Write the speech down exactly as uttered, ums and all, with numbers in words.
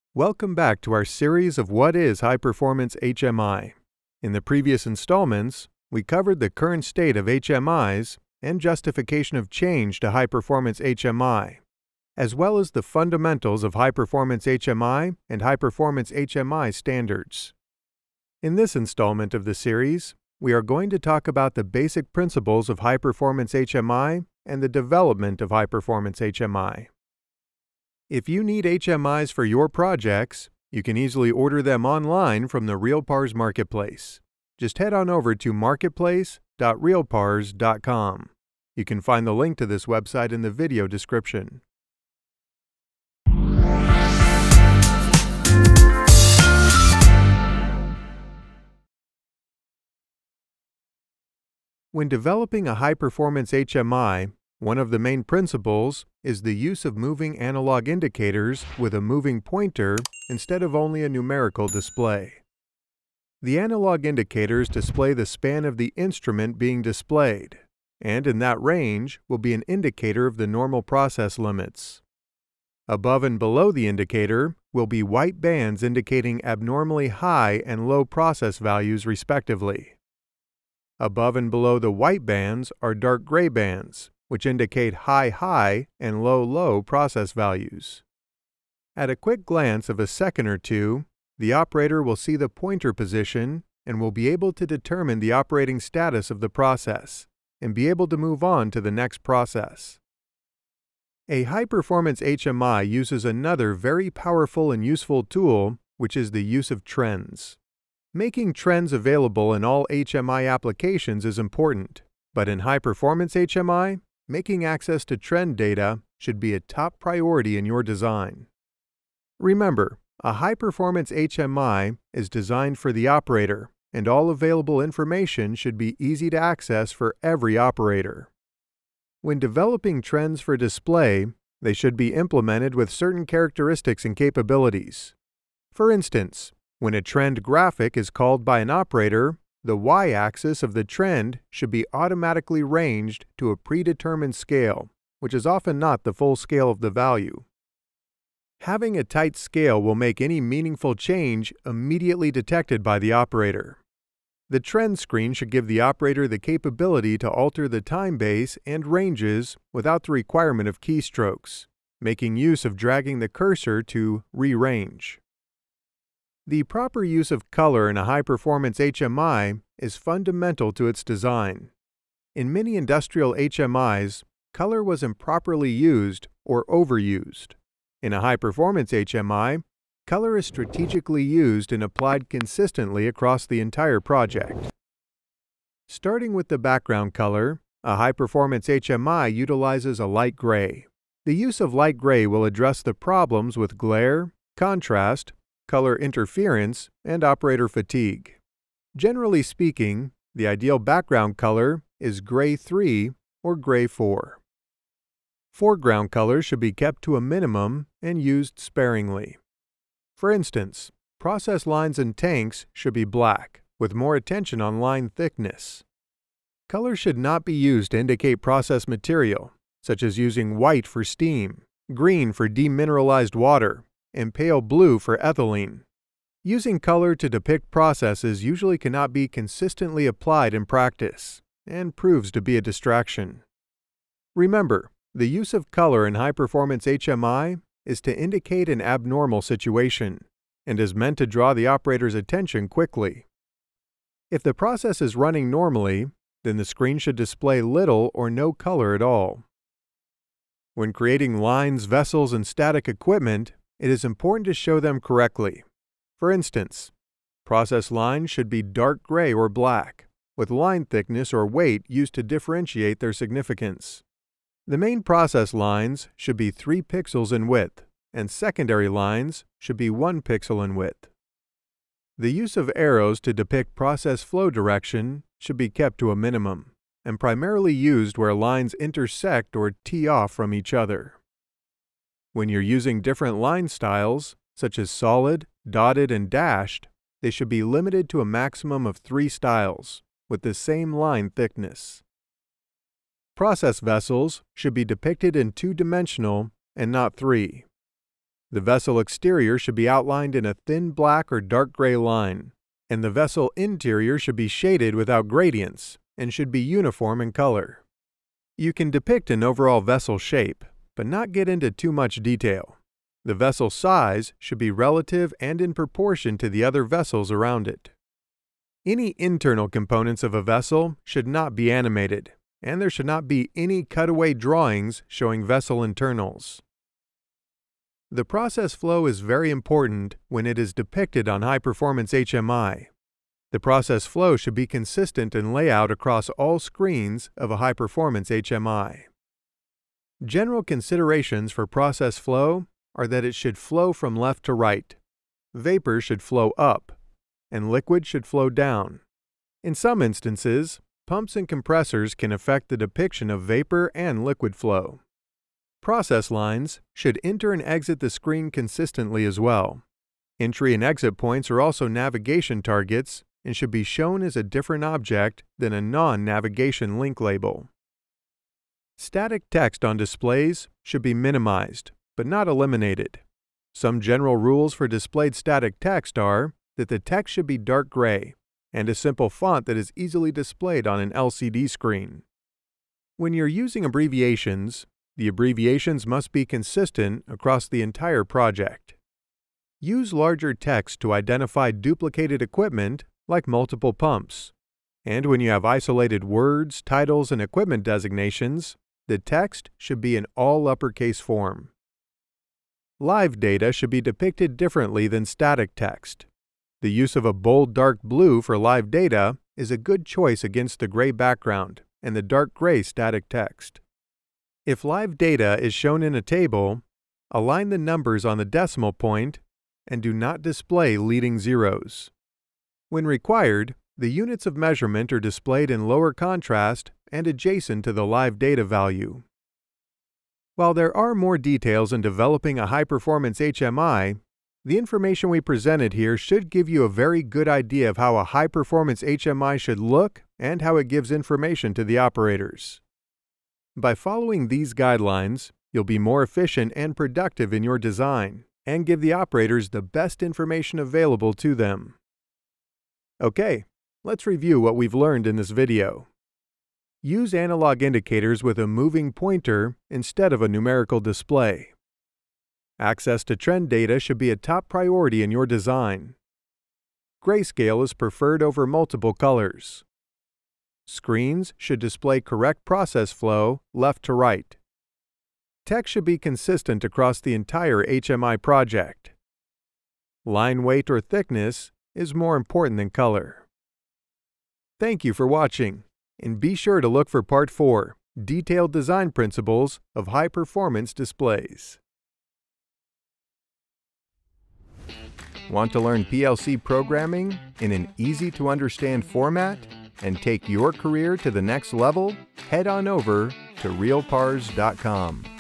Welcome back to our series of What is High-Performance H M I. In the previous installments, we covered the current state of H M Is and justification of change to High-Performance H M I, as well as the fundamentals of High-Performance H M I and High-Performance H M I standards. In this installment of the series, we are going to talk about the basic principles of High-Performance H M I and the development of High-Performance H M I. If you need H M Is for your projects, you can easily order them online from the RealPars Marketplace. Just head on over to marketplace dot realpars dot com. You can find the link to this website in the video description. When developing a high-performance H M I, one of the main principles is the use of moving analog indicators with a moving pointer instead of only a numerical display. The analog indicators display the span of the instrument being displayed, and in that range will be an indicator of the normal process limits. Above and below the indicator will be white bands indicating abnormally high and low process values respectively. Above and below the white bands are dark gray bands, which indicate high-high and low-low process values. At a quick glance of a second or two, the operator will see the pointer position and will be able to determine the operating status of the process and be able to move on to the next process. A high-performance H M I uses another very powerful and useful tool, which is the use of trends. Making trends available in all H M I applications is important, but in high-performance H M I, making access to trend data should be a top priority in your design. Remember, a high-performance H M I is designed for the operator, and all available information should be easy to access for every operator. When developing trends for display, they should be implemented with certain characteristics and capabilities. For instance, when a trend graphic is called by an operator, the y-axis of the trend should be automatically ranged to a predetermined scale, which is often not the full scale of the value. Having a tight scale will make any meaningful change immediately detected by the operator. The trend screen should give the operator the capability to alter the time base and ranges without the requirement of keystrokes, making use of dragging the cursor to rearrange. The proper use of color in a high-performance H M I is fundamental to its design. In many industrial H M Is, color was improperly used or overused. In a high-performance H M I, color is strategically used and applied consistently across the entire project. Starting with the background color, a high-performance H M I utilizes a light gray. The use of light gray will address the problems with glare, contrast, color interference, and operator fatigue. Generally speaking, the ideal background color is gray three or gray four. Foreground color should be kept to a minimum and used sparingly. For instance, process lines and tanks should be black, with more attention on line thickness. Color should not be used to indicate process material, such as using white for steam, green for demineralized water, and pale blue for ethylene. Using color to depict processes usually cannot be consistently applied in practice, and proves to be a distraction. Remember, the use of color in high-performance H M I is to indicate an abnormal situation, and is meant to draw the operator's attention quickly. If the process is running normally, then the screen should display little or no color at all. When creating lines, vessels, and static equipment, it is important to show them correctly. For instance, process lines should be dark gray or black, with line thickness or weight used to differentiate their significance. The main process lines should be three pixels in width, and secondary lines should be one pixel in width. The use of arrows to depict process flow direction should be kept to a minimum, and primarily used where lines intersect or tee off from each other. When you're using different line styles, such as solid, dotted, and dashed, they should be limited to a maximum of three styles, with the same line thickness. Process vessels should be depicted in two-dimensional and not three. The vessel exterior should be outlined in a thin black or dark gray line, and the vessel interior should be shaded without gradients and should be uniform in color. You can depict an overall vessel shape, but not get into too much detail. The vessel size should be relative and in proportion to the other vessels around it. Any internal components of a vessel should not be animated, and there should not be any cutaway drawings showing vessel internals. The process flow is very important when it is depicted on high-performance H M I. The process flow should be consistent in layout across all screens of a high-performance H M I. General considerations for process flow are that it should flow from left to right, vapor should flow up, and liquid should flow down. In some instances, pumps and compressors can affect the depiction of vapor and liquid flow. Process lines should enter and exit the screen consistently as well. Entry and exit points are also navigation targets and should be shown as a different object than a non-navigation link label. Static text on displays should be minimized, but not eliminated. Some general rules for displayed static text are that the text should be dark gray and a simple font that is easily displayed on an L C D screen. When you're using abbreviations, the abbreviations must be consistent across the entire project. Use larger text to identify duplicated equipment like multiple pumps. And when you have isolated words, titles, and equipment designations, the text should be in all uppercase form. Live data should be depicted differently than static text. The use of a bold dark blue for live data is a good choice against the gray background and the dark gray static text. If live data is shown in a table, align the numbers on the decimal point and do not display leading zeros. When required, the units of measurement are displayed in lower contrast and adjacent to the live data value. While there are more details in developing a high-performance H M I, the information we presented here should give you a very good idea of how a high-performance H M I should look and how it gives information to the operators. By following these guidelines, you'll be more efficient and productive in your design and give the operators the best information available to them. Okay, let's review what we've learned in this video. Use analog indicators with a moving pointer instead of a numerical display. Access to trend data should be a top priority in your design. Grayscale is preferred over multiple colors. Screens should display correct process flow left to right. Text should be consistent across the entire H M I project. Line weight or thickness is more important than color. Thank you for watching, and be sure to look for Part four, Detailed Design Principles of High-Performance Displays. Want to learn P L C programming in an easy-to-understand format and take your career to the next level? Head on over to real pars dot com.